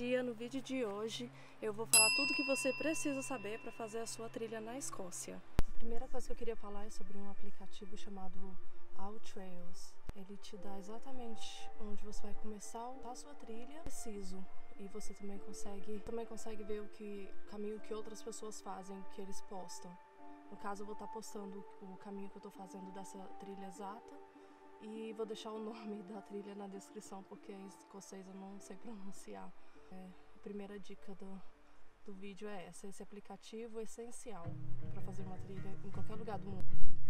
dia. No vídeo de hoje eu vou falar tudo que você precisa saber para fazer a sua trilha na Escócia. A primeira coisa que eu queria falar é sobre um aplicativo chamado AllTrails. Ele te dá exatamente onde você vai começar a sua trilha preciso, e você também consegue ver o caminho que outras pessoas fazem, que eles postam. No caso, eu vou estar postando o caminho que eu estou fazendo dessa trilha exata, e vou deixar o nome da trilha na descrição, porque em escocês eu não sei pronunciar. A primeira dica do vídeo é essa. Esse aplicativo é essencial para fazer uma trilha em qualquer lugar do mundo.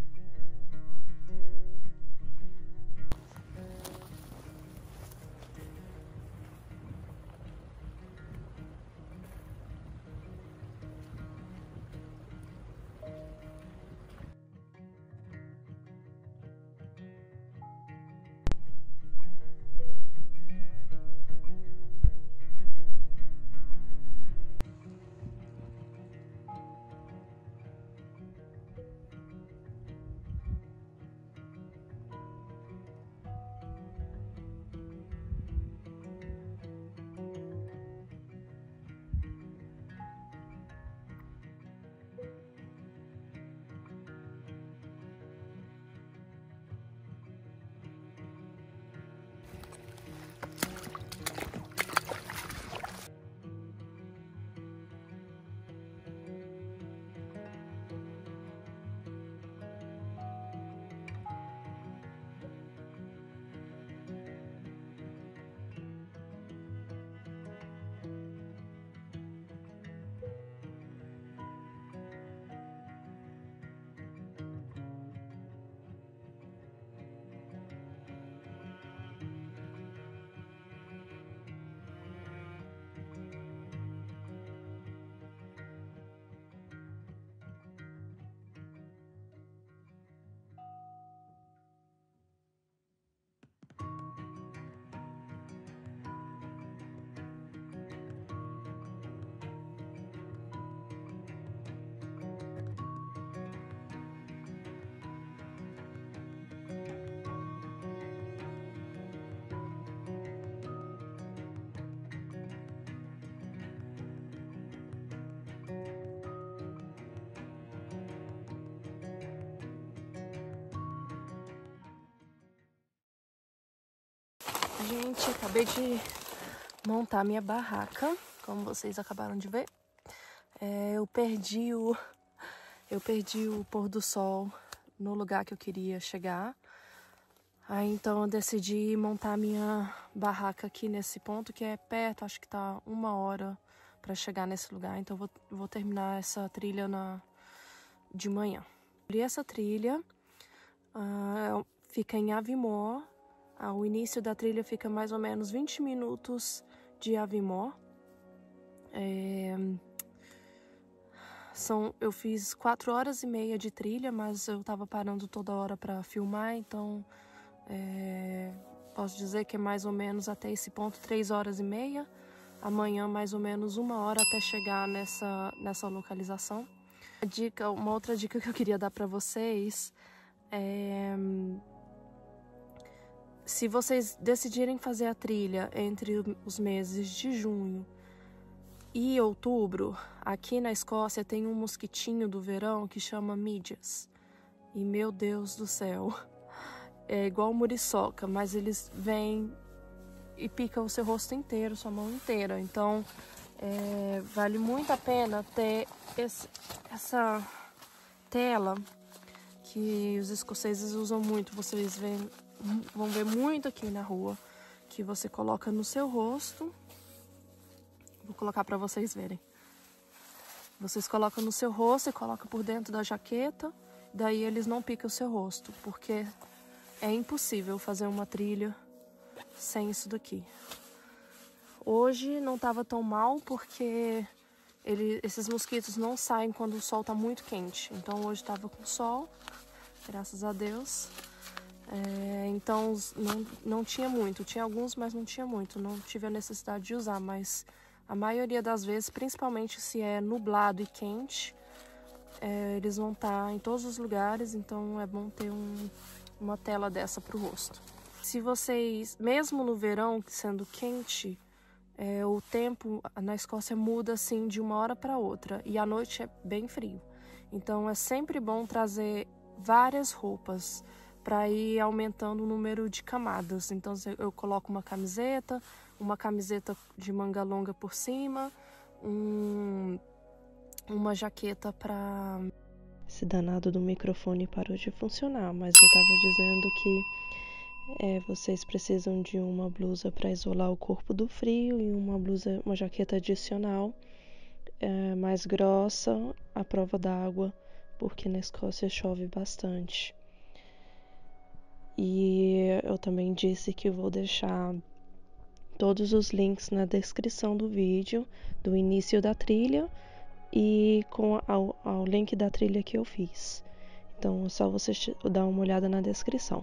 Gente, acabei de montar minha barraca, como vocês acabaram de ver. Eu perdi o pôr do sol no lugar que eu queria chegar. Aí então eu decidi montar minha barraca aqui nesse ponto, que é perto, acho que tá 1 hora para chegar nesse lugar. Então vou terminar essa trilha de manhã. E essa trilha fica em Aviemore. O início da trilha fica mais ou menos 20 minutos de Aviemore. Eu fiz 4 horas e meia de trilha, mas eu tava parando toda hora para filmar, então posso dizer que é mais ou menos até esse ponto 3 horas e meia. Amanhã mais ou menos 1 hora até chegar nessa localização. Uma outra dica que eu queria dar para vocês é: se vocês decidirem fazer a trilha entre os meses de junho e outubro, aqui na Escócia tem um mosquitinho do verão que chama mídias. E meu Deus do céu, é igual muriçoca, mas eles vêm e picam o seu rosto inteiro, sua mão inteira. Então vale muito a pena ter essa tela que os escoceses usam muito. Vocês vão ver muito aqui na rua, que você coloca no seu rosto. Vou colocar para vocês verem. Vocês colocam no seu rosto e colocam por dentro da jaqueta, daí eles não picam o seu rosto, porque é impossível fazer uma trilha sem isso daqui. Hoje não estava tão mal, porque esses mosquitos não saem quando o sol está muito quente. Então hoje estava com sol, graças a Deus. Então não tinha muito, tinha alguns, mas não tinha muito, não tive a necessidade de usar, mas a maioria das vezes, principalmente se é nublado e quente, eles vão estar em todos os lugares, então é bom ter uma tela dessa para o rosto. Se vocês, mesmo no verão, sendo quente, O tempo na Escócia muda assim de uma hora para outra e à noite é bem frio. Então é sempre bom trazer várias roupas para ir aumentando o número de camadas. Então eu coloco uma camiseta de manga longa por cima, uma jaqueta para... Esse danado do microfone parou de funcionar, mas eu estava dizendo que vocês precisam de uma blusa para isolar o corpo do frio e uma jaqueta adicional mais grossa à prova d'água, porque na Escócia chove bastante. E eu também disse que vou deixar todos os links na descrição do vídeo, do início da trilha e ao link da trilha que eu fiz. Então é só você dar uma olhada na descrição.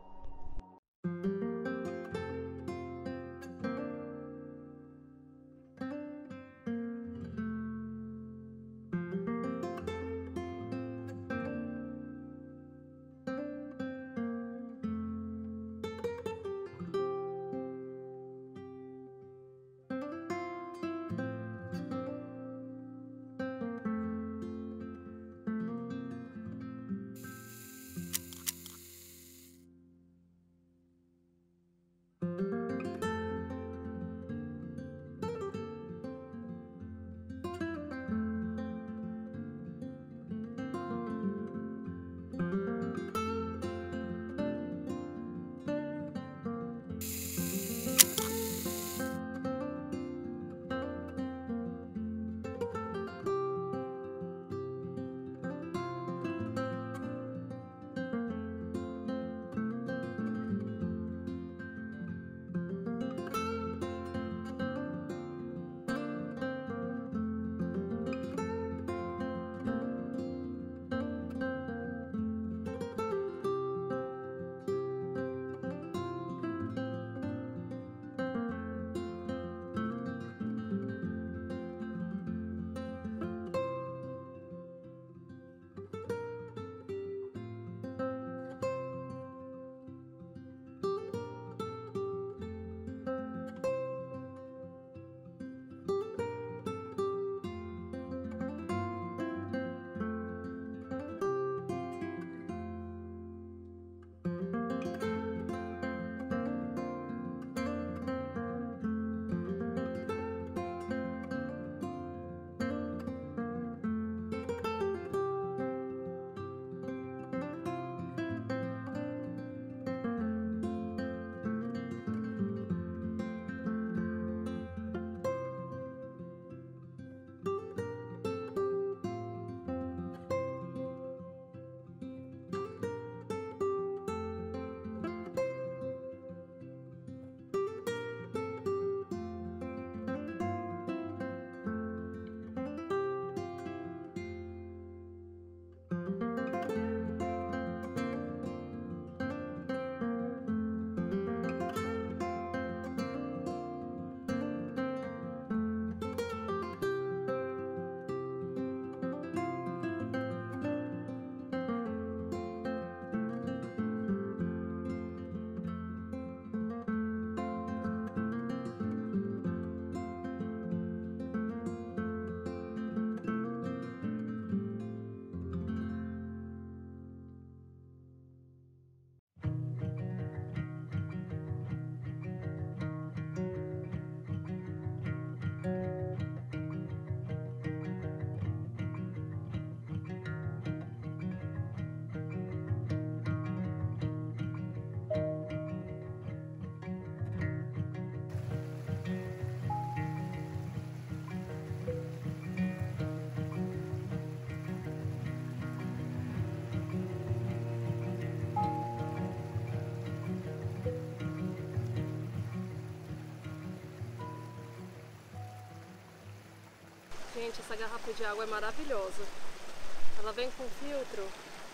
Gente, essa garrafa de água é maravilhosa. Ela vem com filtro.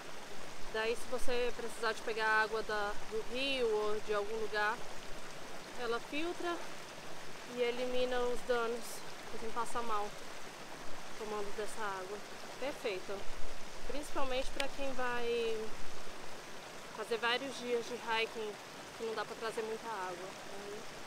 Daí, se você precisar de pegar água do rio ou de algum lugar, ela filtra e elimina os danos pra quem passa mal tomando dessa água. Perfeito. Principalmente para quem vai fazer vários dias de hiking que não dá para trazer muita água.